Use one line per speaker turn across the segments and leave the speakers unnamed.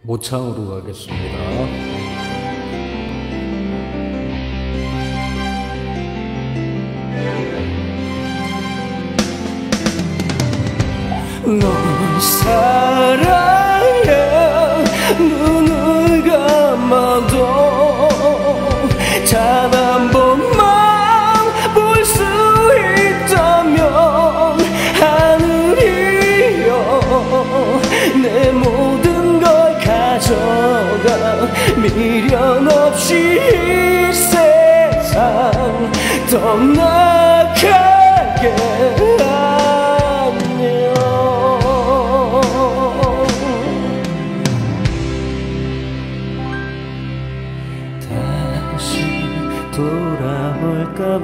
모창으로 가겠습니다. 널 사랑해. 눈을 감아도 단 한 번만 볼 수 있다면 하늘이여 내 모든 걸 가져가 미련 없이 이 세상 떠나가게 돌아올까봐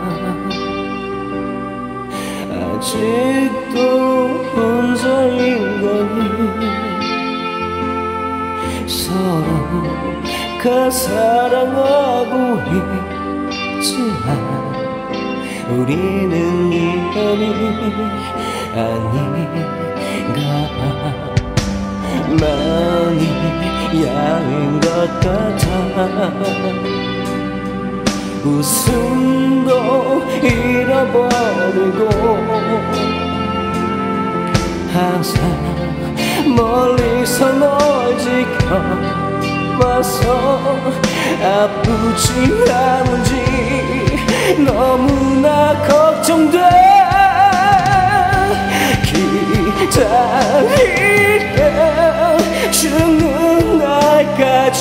아직도 혼자인 거니 서로가 사랑하고 있지만 우리는 이별이 아닌가 봐. 마음이 야인 것 같아. 웃음도 잃어버리고 항상 멀리서 널 지켜봐서 아프지 않은지 너무나 걱정돼. 기다릴게 죽는 날까지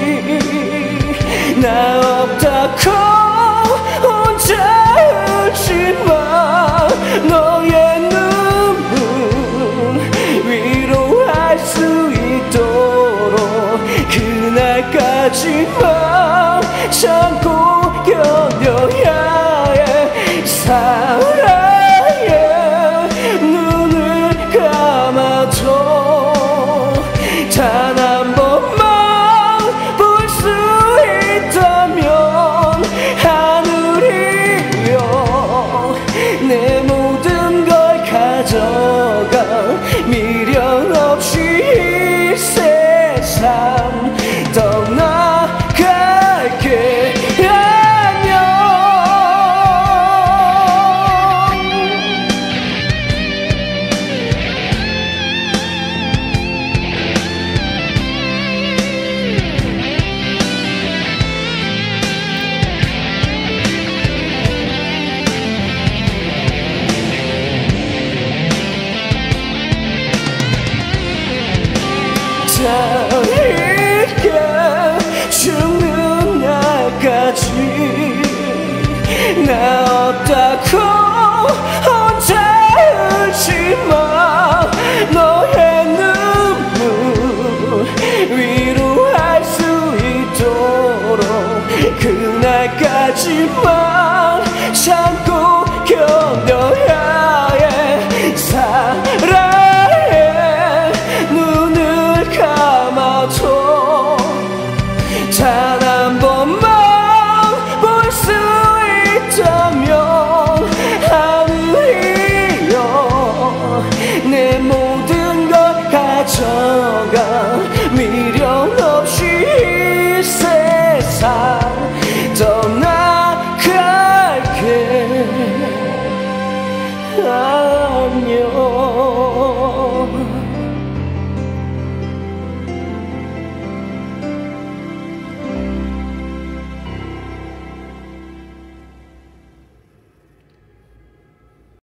나 없다고 혼자 울지마. 너의 눈물 위로할 수 있도록 그날까지만 참고 견뎌야 해. 사랑해. 눈을 감아도 단 한 번만 내 모든 걸 가져가 미련 없이 이 세상 떠나갈게. 기다릴게 죽는 날까지 나 없다고 혼자 울지마. 너의 눈물 위로할 수 있도록 그날까지만 참고 견뎌야 해. 사랑해. 눈을 감아도 단 한 번만 볼 수 있다면 하늘이여 내 모든 걸 가져